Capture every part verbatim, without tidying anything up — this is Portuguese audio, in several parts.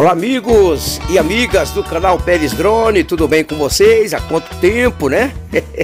Olá amigos e amigas do canal Pérez Drone, tudo bem com vocês? Há quanto tempo, né?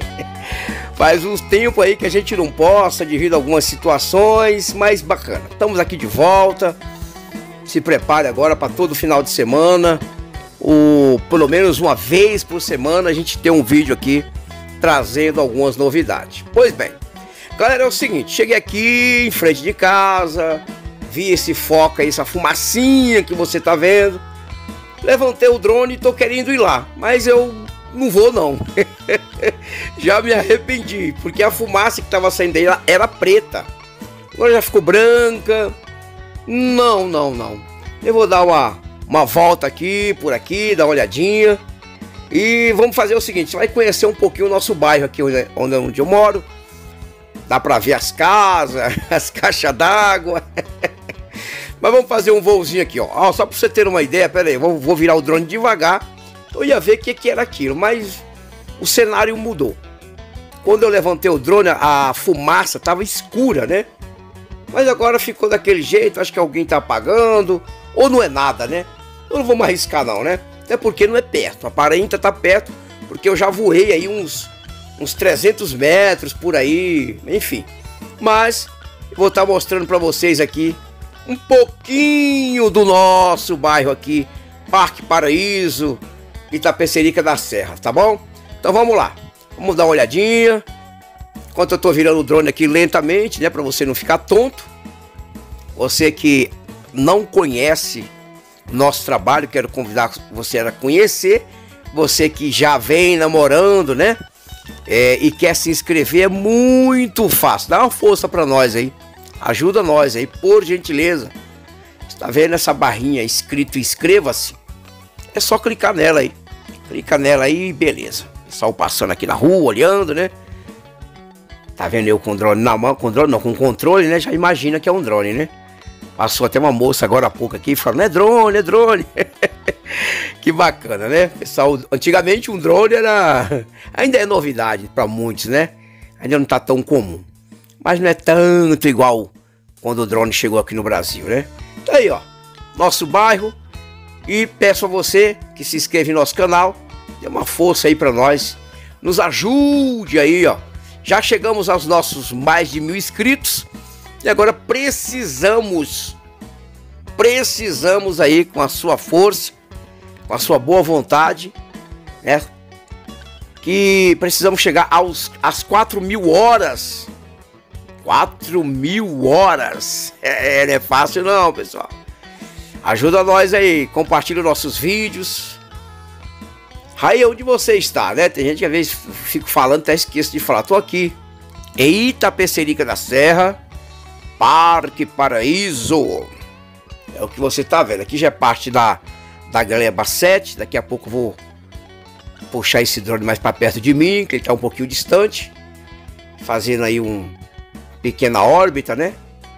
Faz uns tempo aí que a gente não posta devido a algumas situações, mas bacana. Estamos aqui de volta. Se prepare agora para todo final de semana, ou pelo menos uma vez por semana a gente tem um vídeo aqui trazendo algumas novidades. Pois bem, galera, é o seguinte, cheguei aqui em frente de casa, vi esse foco aí, essa fumacinha que você tá vendo. Levantei o drone e tô querendo ir lá, mas eu não vou não. Já me arrependi, porque a fumaça que tava saindo aí era preta. Agora já ficou branca. Não, não, não. Eu vou dar uma, uma volta aqui, por aqui, dar uma olhadinha. E vamos fazer o seguinte, você vai conhecer um pouquinho o nosso bairro aqui onde, onde eu moro. Dá pra ver as casas, as caixas d'água. Mas vamos fazer um voozinho aqui, ó. ó. Só pra você ter uma ideia, pera aí, eu vou, vou virar o drone devagar. Eu ia ver o que, que era aquilo, mas o cenário mudou. Quando eu levantei o drone, a fumaça tava escura, né? Mas agora ficou daquele jeito, acho que alguém tá apagando. Ou não é nada, né? Eu não vou mais arriscar não, né? Até porque não é perto, aparenta tá perto, porque eu já voei aí uns, uns trezentos metros por aí, enfim. Mas eu vou estar mostrando pra vocês aqui um pouquinho do nosso bairro aqui, Parque Paraíso, Itapecerica da Serra, tá bom? Então vamos lá, vamos dar uma olhadinha. Enquanto eu tô virando o drone aqui lentamente, né, para você não ficar tonto. Você que não conhece o nosso trabalho, quero convidar você a conhecer. Você que já vem namorando, né, é, e quer se inscrever, é muito fácil. Dá uma força para nós aí. Ajuda nós aí, por gentileza. Você tá vendo essa barrinha escrito inscreva-se? É só clicar nela aí. Clica nela aí e beleza. Pessoal passando aqui na rua, olhando, né? Tá vendo eu com o drone na mão? Com drone não, com controle, né? Já imagina que é um drone, né? Passou até uma moça agora há pouco aqui falando, é drone, é drone. Que bacana, né? Pessoal, antigamente um drone era... Ainda é novidade para muitos, né? Ainda não tá tão comum. Mas não é tanto igual quando o drone chegou aqui no Brasil, né? Então aí, ó, nosso bairro. E peço a você que se inscreva em nosso canal, dê uma força aí para nós, nos ajude aí, ó. Já chegamos aos nossos mais de mil inscritos e agora precisamos, precisamos aí com a sua força, com a sua boa vontade, né? Que precisamos chegar aos, às quatro mil horas. quatro mil horas, é, não é fácil não, pessoal. Ajuda nós aí, compartilha nossos vídeos. Aí onde você está, né? Tem gente que às vezes fico falando, até esqueço de falar. Tô aqui em Itapecerica da Serra, Parque Paraíso. É o que você tá vendo. Aqui já é parte da, da Gleba sete. Daqui a pouco eu vou puxar esse drone mais para perto de mim, que ele tá um pouquinho distante. Fazendo aí um pequena órbita, né?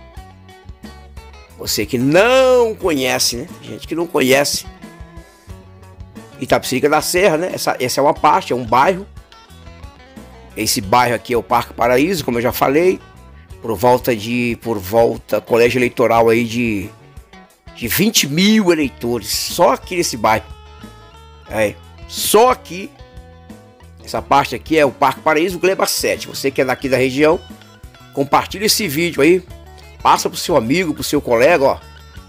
Você que não conhece, né? Tem gente que não conhece Itapecerica da Serra, né? Essa, essa é uma parte, é um bairro. Esse bairro aqui é o Parque Paraíso, como eu já falei. Por volta de, por volta, colégio eleitoral aí de, de vinte mil eleitores. Só aqui nesse bairro. É, só aqui. Essa parte aqui é o Parque Paraíso, Gleba sete. Você que é daqui da região, compartilha esse vídeo aí. Passa pro seu amigo, pro seu colega, ó.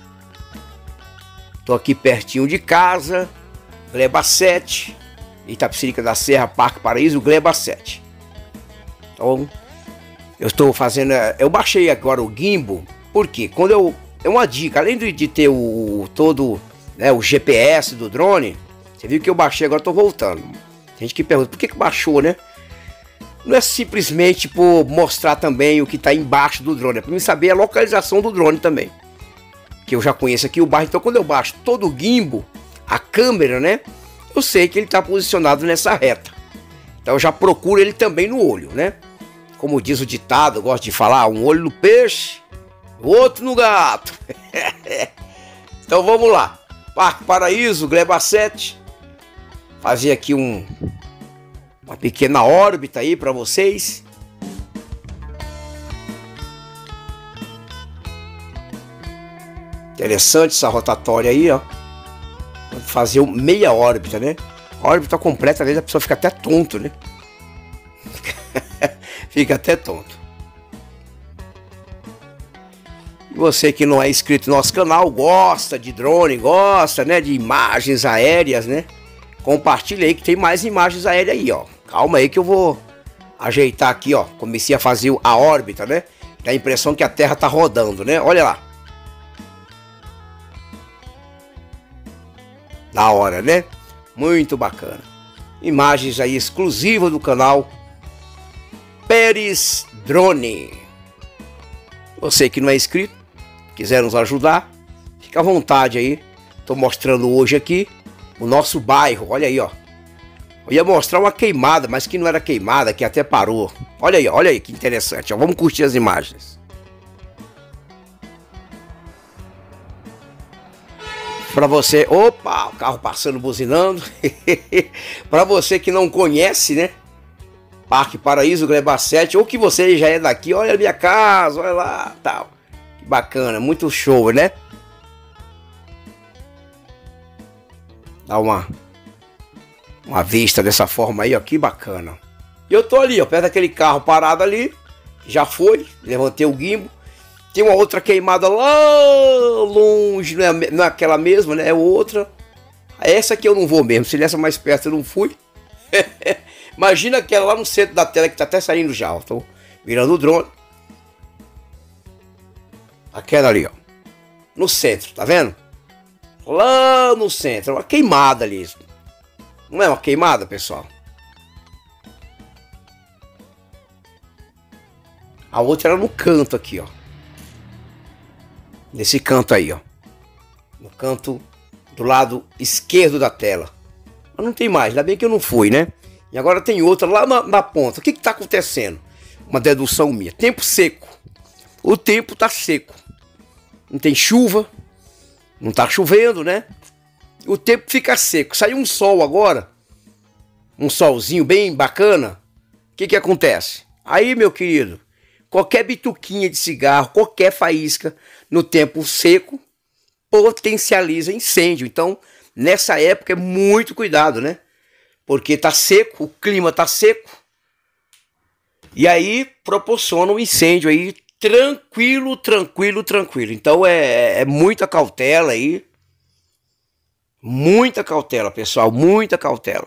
Tô aqui pertinho de casa. Gleba sete. Itapecerica da Serra, Parque Paraíso, Gleba sete. Então, eu estou fazendo... Eu baixei agora o gimbal. Por quê? Quando eu... É uma dica. Além de ter o todo, né, o G P S do drone. Você viu que eu baixei, agora tô voltando. Tem gente que pergunta, por que que baixou, né? Não é simplesmente por mostrar também o que está embaixo do drone, é para mim saber a localização do drone também. Que eu já conheço aqui o bairro, então quando eu baixo todo o gimbal, a câmera, né? Eu sei que ele está posicionado nessa reta. Então eu já procuro ele também no olho, né? Como diz o ditado, eu gosto de falar, um olho no peixe, o outro no gato. Então vamos lá. Parque Paraíso, Gleba sete. Fazer aqui um... uma pequena órbita aí para vocês. Interessante essa rotatória aí, ó. fazer meia órbita, né? A órbita completa, às vezes a pessoa fica até tonto, né? Fica até tonto. E você que não é inscrito no nosso canal, gosta de drone, gosta, né, de imagens aéreas, né? Compartilha aí que tem mais imagens aéreas aí, ó. Calma aí que eu vou ajeitar aqui, ó. Comecei a fazer a órbita, né? Dá a impressão que a Terra tá rodando, né? Olha lá. Da hora, né? Muito bacana. Imagens aí exclusivas do canal Pérez Drone. Você que não é inscrito, quiser nos ajudar, fica à vontade aí. Tô mostrando hoje aqui o nosso bairro. Olha aí, ó. Eu ia mostrar uma queimada, mas que não era queimada, que até parou. Olha aí, olha aí que interessante. Ó. Vamos curtir as imagens. Para você, opa, o carro passando, buzinando. Para você que não conhece, né? Parque Paraíso, Gleba sete, ou que você já é daqui, olha a minha casa, olha lá, tal. Que bacana, muito show, né? Dá uma uma vista dessa forma aí, ó, que bacana. E eu tô ali, ó, perto daquele carro parado ali, já foi, levantei o gimbo. Tem uma outra queimada lá longe, não é, não é aquela mesma, né? É outra. Essa aqui eu não vou mesmo, se nessa mais perto eu não fui. Imagina aquela lá no centro da tela que tá até saindo já, ó. Tô virando o drone. Aquela ali, ó. No centro, tá vendo? Lá no centro, uma queimada ali. Não é uma queimada, pessoal? A outra era no canto aqui, ó. Nesse canto aí, ó. No canto do lado esquerdo da tela. Mas não tem mais, ainda bem que eu não fui, né? E agora tem outra lá na, na ponta. O que que tá acontecendo? Uma dedução minha. Tempo seco. O tempo tá seco. Não tem chuva. Não tá chovendo, né? O tempo fica seco. Saiu um sol agora. Um solzinho bem bacana. O que que acontece? Aí, meu querido, qualquer bituquinha de cigarro, qualquer faísca no tempo seco potencializa incêndio. Então, nessa época é muito cuidado, né? Porque tá seco, o clima tá seco. E aí proporciona um incêndio aí tranquilo, tranquilo, tranquilo. Então é, é muita cautela aí. Muita cautela, pessoal, muita cautela.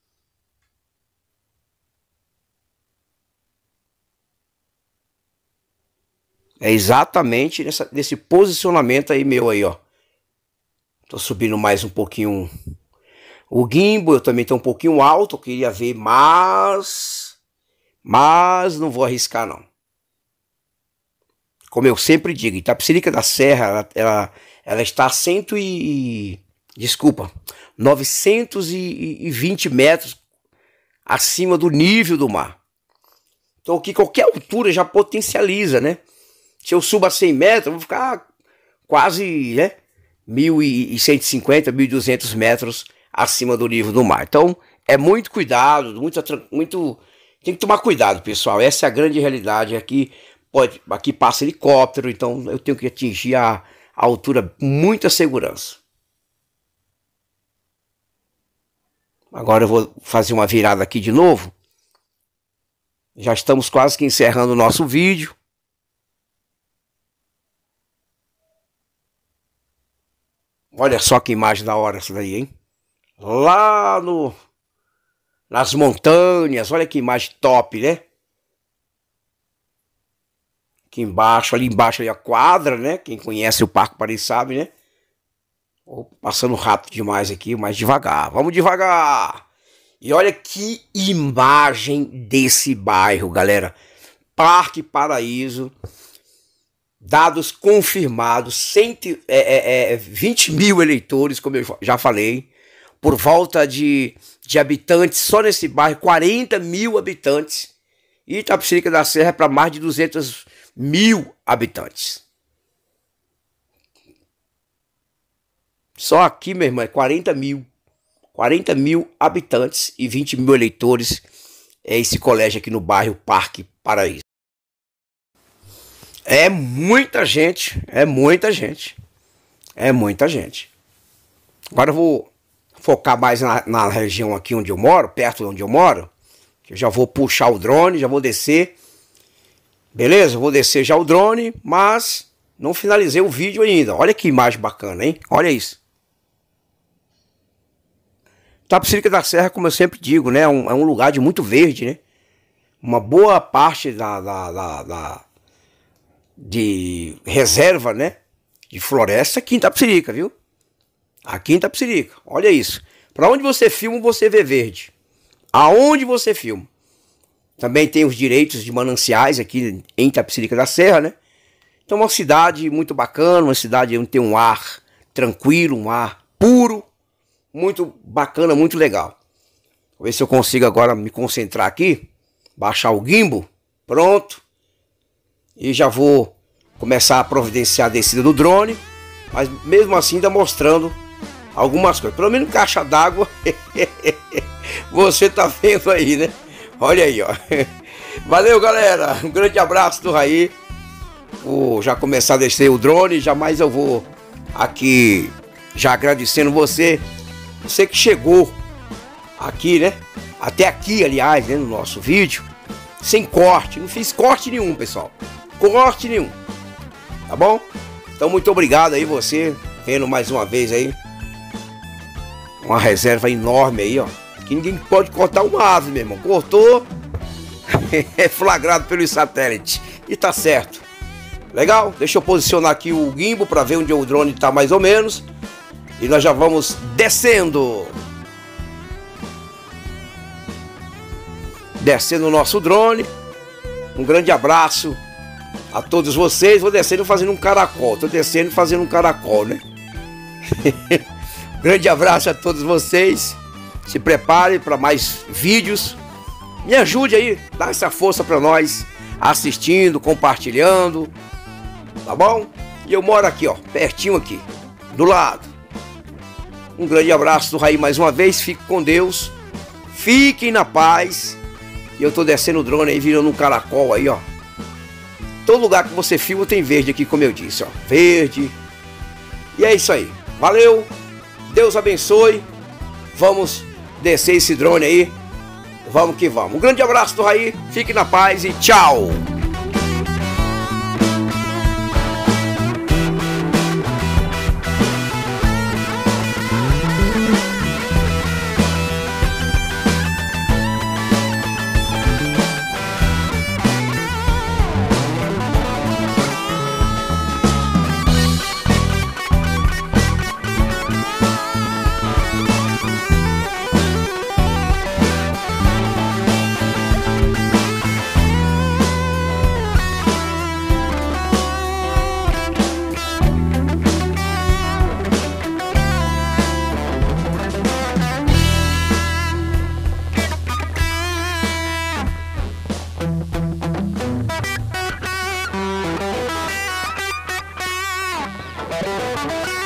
É exatamente nessa, nesse posicionamento aí meu aí, ó. Tô subindo mais um pouquinho o gimbal, eu também tô um pouquinho alto, eu queria ver, mas... Mas não vou arriscar, não. Como eu sempre digo, Itapecerica da Serra, ela, ela, ela está a cento e... Desculpa, novecentos e vinte metros acima do nível do mar. Então aqui qualquer altura já potencializa, né? Se eu subo a cem metros, eu vou ficar quase, né? mil e cento e cinquenta, mil e duzentos metros acima do nível do mar. Então é muito cuidado, muito, muito... Tem que tomar cuidado, pessoal. Essa é a grande realidade. Aqui, pode, aqui passa helicóptero, então eu tenho que atingir a, a altura com muita segurança. Agora eu vou fazer uma virada aqui de novo. Já estamos quase que encerrando o nosso vídeo. Olha só que imagem da hora essa daí, hein? Lá no... nas montanhas, olha que imagem top, né? Aqui embaixo, ali embaixo ali a quadra, né? Quem conhece o Parque Paraíso sabe, né? Oh, passando rápido demais aqui, mais devagar. Vamos devagar! E olha que imagem desse bairro, galera. Parque Paraíso. Dados confirmados, cento, é, é, é, vinte mil eleitores, como eu já falei. Por volta de, de habitantes, só nesse bairro, quarenta mil habitantes. E Itapecerica da Serra é para mais de duzentos mil habitantes. Só aqui, meu irmão, é quarenta mil. quarenta mil habitantes e vinte mil eleitores. É esse colégio aqui no bairro Parque Paraíso. É muita gente, é muita gente. É muita gente. Agora eu vou focar mais na, na região aqui onde eu moro, perto de onde eu moro. Eu já vou puxar o drone, já vou descer. Beleza? Vou descer já o drone, mas não finalizei o vídeo ainda. Olha que imagem bacana, hein? Olha isso. Itapecerica da Serra, como eu sempre digo, né? É um, é um lugar de muito verde, né? Uma boa parte da, da, da, da de reserva, né? De floresta aqui em Itapecerica, viu? Aqui em Itapecerica. Olha isso. Para onde você filma, você vê verde. Aonde você filma. Também tem os direitos de mananciais aqui em Itapecerica da Serra, né? Então é uma cidade muito bacana, uma cidade onde tem um ar tranquilo, um ar puro, muito bacana, muito legal. Vou ver se eu consigo agora me concentrar aqui, baixar o gimbal, pronto. E já vou começar a providenciar a descida do drone, mas mesmo assim ainda mostrando algumas coisas. Pelo menos caixa d'água, você tá vendo aí, né? Olha aí, ó. Valeu, galera. Um grande abraço do Raí. Vou já começar a descer o drone. Jamais eu vou aqui já agradecendo você. Você que chegou aqui, né? Até aqui, aliás, né? No nosso vídeo. Sem corte. Não fiz corte nenhum, pessoal. Corte nenhum. Tá bom? Então, muito obrigado aí você. Vendo mais uma vez aí. Uma reserva enorme aí, ó. Que ninguém pode cortar uma ave, meu irmão. Cortou, é flagrado pelo satélite. E tá certo. Legal? Deixa eu posicionar aqui o gimbal para ver onde o drone tá mais ou menos. E nós já vamos descendo. Descendo o nosso drone. Um grande abraço a todos vocês. Vou descendo fazendo um caracol. Tô descendo fazendo um caracol, né? Grande abraço a todos vocês. Se prepare para mais vídeos. Me ajude aí, dá essa força para nós, assistindo, compartilhando, tá bom? E eu moro aqui, ó, pertinho aqui, do lado. Um grande abraço do Raí mais uma vez, fique com Deus, fiquem na paz. E eu tô descendo o drone aí, virando um caracol aí, ó. Todo lugar que você filma tem verde aqui, como eu disse, ó, verde. E é isso aí, valeu, Deus abençoe, vamos descer esse drone aí. Vamos que vamos. Um grande abraço do Raí. Fique na paz e tchau. Música